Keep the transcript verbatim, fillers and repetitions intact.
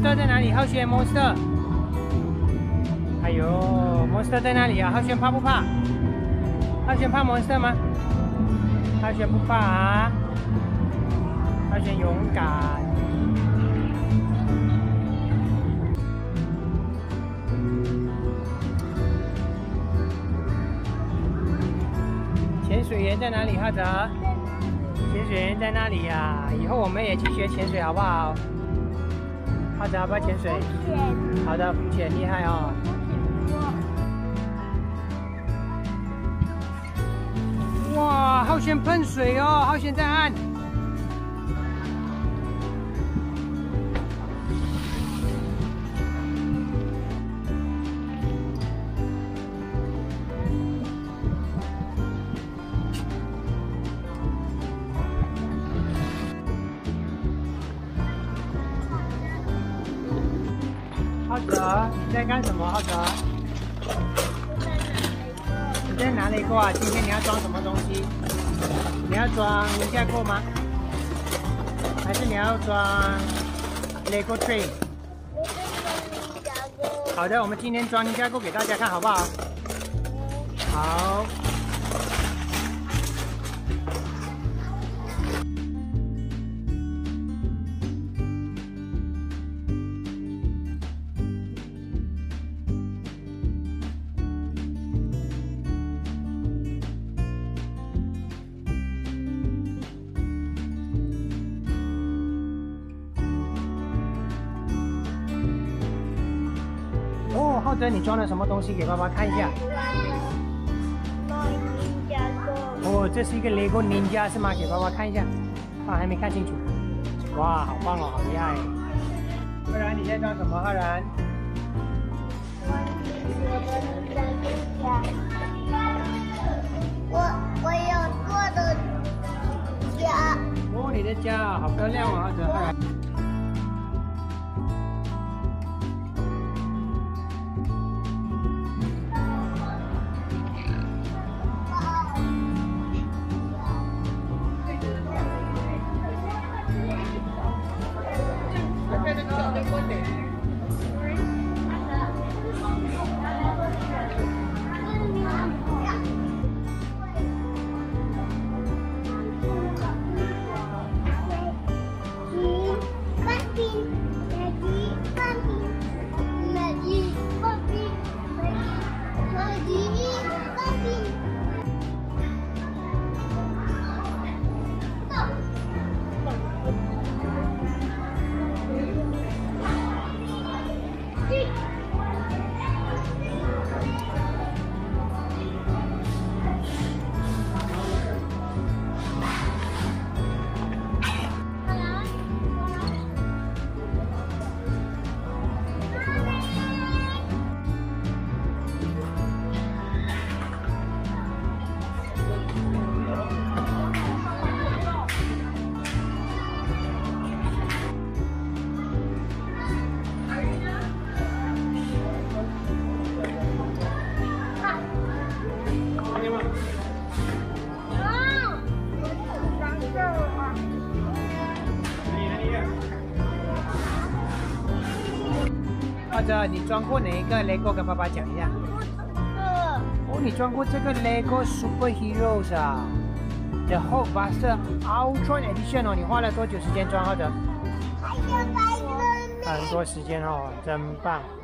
Monster 在哪里？浩轩 Monster。哎呦 ，Monster 在哪里啊？浩轩怕不怕？浩轩怕 Monster 吗？浩轩不怕啊。浩轩勇敢。潜水员在哪里？浩哲？潜水员在哪里呀、啊？以后我们也去学潜水好不好？浩哲要不要潜水？好的，浮潜厉害哦。哇，浩轩喷水哦，浩轩在岸。浩哲，你在干什么？浩哲，你在拿雷锅啊？今天你要装什么东西？你要装尼加锅吗？还是你要装 Lego Train？ 好的，我们今天装尼加锅给大家看，好不好？好。哦，浩哲，你装了什么东西？给爸爸看一下。哦，这是一个 Lego Ninja 是吗？给爸爸看一下。啊，还没看清楚。哇，好棒哦，好厉害！浩然，你在装什么？浩然？ 我我有做的家。 哦，你的家好漂亮哦，浩哲。浩然。浩哲，你装过哪一个 Lego？ 跟爸爸讲一下。哦，你装过这个 Lego Superheroes 啊 ，The Hulkbuster Ultra Edition 哦，你花了多久时间装？浩哲？很多时间哦，真棒。